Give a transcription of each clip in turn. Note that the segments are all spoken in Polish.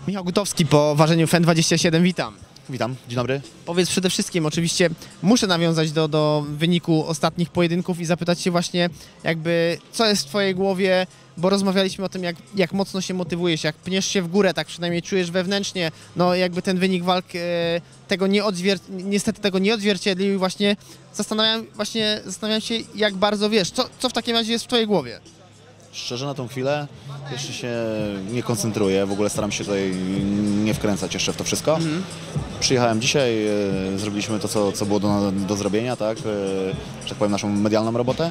Michał Gutowski po ważeniu FEN27, witam. Witam, dzień dobry. Powiedz przede wszystkim, oczywiście muszę nawiązać do wyniku ostatnich pojedynków i zapytać się właśnie jakby co jest w twojej głowie, bo rozmawialiśmy o tym jak mocno się motywujesz, jak pniesz się w górę, tak przynajmniej czujesz wewnętrznie, no jakby ten wynik walk tego niestety tego nie odzwierciedlił i właśnie zastanawiam się jak bardzo wiesz, co w takim razie jest w twojej głowie? Szczerze na tą chwilę jeszcze się nie koncentruję, w ogóle staram się tutaj nie wkręcać jeszcze w to wszystko. Przyjechałem dzisiaj, zrobiliśmy to, co było do zrobienia, tak, że tak powiem, naszą medialną robotę,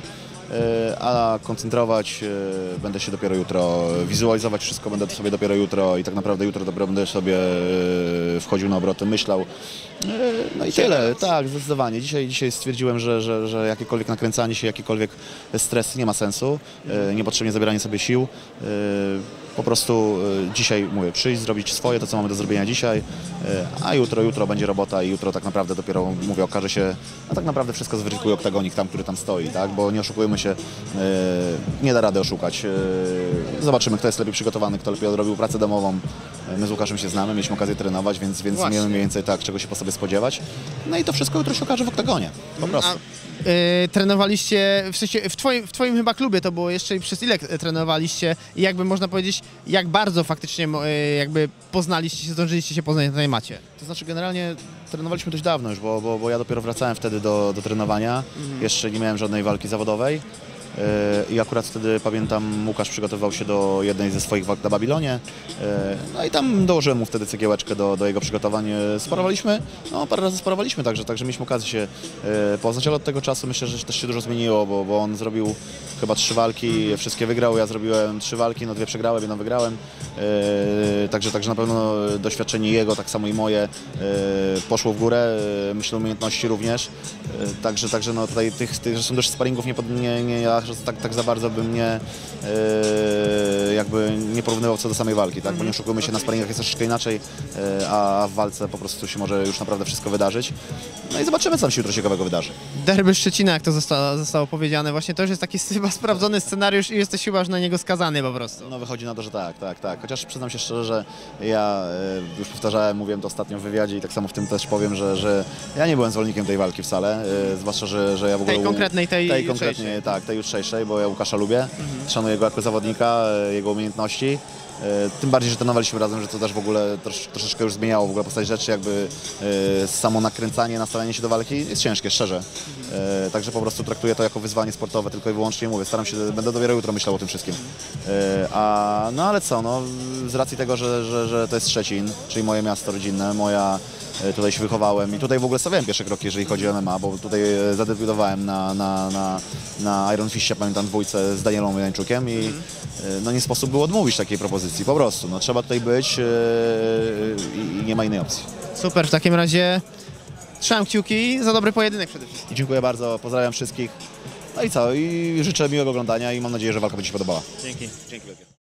a koncentrować będę się dopiero jutro, wizualizować wszystko będę sobie dopiero jutro i tak naprawdę jutro dopiero będę sobie wchodził na obroty, myślał. No i tyle, tak, zdecydowanie. Dzisiaj stwierdziłem, że jakiekolwiek nakręcanie się, jakikolwiek stres nie ma sensu, niepotrzebnie zabieranie sobie sił. Po prostu dzisiaj mówię, przyjść, zrobić swoje, to co mamy do zrobienia dzisiaj, a jutro będzie robota i jutro tak naprawdę dopiero, mówię, okaże się, a tak naprawdę wszystko zweryfikuje oktagonik tam, który tam stoi, tak, bo nie oszukujemy się, nie da rady oszukać. Zobaczymy, kto jest lepiej przygotowany, kto lepiej odrobił pracę domową. My z Łukaszem się znamy, mieliśmy okazję trenować, więc wiemy mniej więcej tak, czego się po sobie spodziewać. No i to wszystko jutro się okaże w oktagonie, po prostu. Trenowaliście, w sensie w twoim chyba klubie to było jeszcze i przez ile trenowaliście i jakby można powiedzieć, jak bardzo faktycznie jakby poznaliście się, zdążyliście się poznać na tej macie? To znaczy generalnie trenowaliśmy dość dawno już, bo ja dopiero wracałem wtedy do trenowania, jeszcze nie miałem żadnej walki zawodowej. I akurat wtedy, pamiętam, Łukasz przygotowywał się do jednej ze swoich walk na Babilonie. No i tam dołożyłem mu wtedy cegiełeczkę do jego przygotowań. Sparowaliśmy, no parę razy sparowaliśmy, także mieliśmy okazję się poznać, ale od tego czasu myślę, że też się dużo zmieniło, bo on zrobił chyba 3 walki, wszystkie wygrał, ja zrobiłem 3 walki, no 2 przegrałem, 1 wygrałem. Także na pewno doświadczenie jego, tak samo i moje, poszło w górę, myślę, umiejętności również. Także no tutaj tych zresztą też sparingów tak za bardzo bym nie porównywał co do samej walki, tak? Bo nie oszukujmy się, na sparingach jest troszeczkę inaczej, a w walce po prostu się może już naprawdę wszystko wydarzyć. No i zobaczymy, co tam się jutro ciekawego wydarzy. Derby Szczecina, jak to zostało powiedziane, właśnie to już jest taki chyba sprawdzony scenariusz i jesteś chyba już na niego skazany po prostu. No wychodzi na to, że tak. Chociaż przyznam się szczerze, że ja już powtarzałem, mówiłem to ostatnio w wywiadzie i tak samo w tym też powiem, że ja nie byłem zwolennikiem tej walki wcale, zwłaszcza, że ja w ogóle... Tej konkretnej, tak, tej jutrzejszej, bo ja Łukasza lubię, szanuję go jako zawodnika, jego umiejętności. Tym bardziej, że trenowaliśmy razem, że to też w ogóle troszeczkę już zmieniało w ogóle postać rzeczy, jakby samo nakręcanie, nastawianie się do walki jest ciężkie, szczerze. Także po prostu traktuję to jako wyzwanie sportowe, tylko i wyłącznie mówię, staram się, będę dopiero jutro myślał o tym wszystkim. No ale co, no, z racji tego, że to jest Szczecin, czyli moje miasto rodzinne, tutaj się wychowałem i tutaj w ogóle stawiałem pierwsze kroki, jeżeli chodzi o MMA, bo tutaj zadebiutowałem na Iron Fistie, pamiętam, dwójce z Danielą Jańczukiem i no nie sposób było odmówić takiej propozycji, po prostu. No, trzeba tutaj być i nie ma innej opcji. Super, w takim razie trzymam kciuki za dobry pojedynek przede wszystkim. I dziękuję bardzo, pozdrawiam wszystkich. No i co, i życzę miłego oglądania i mam nadzieję, że walka będzie się podobała. Dzięki wielkie.